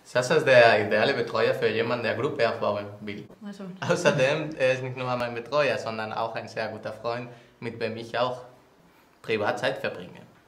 Sasa ist der ideale Betreuer für jemanden, der Gruppe aufbauen will. Also, Außerdem, er ist nicht nur mein Betreuer, sondern auch ein sehr guter Freund, mit dem ich auch privat Zeit verbringe.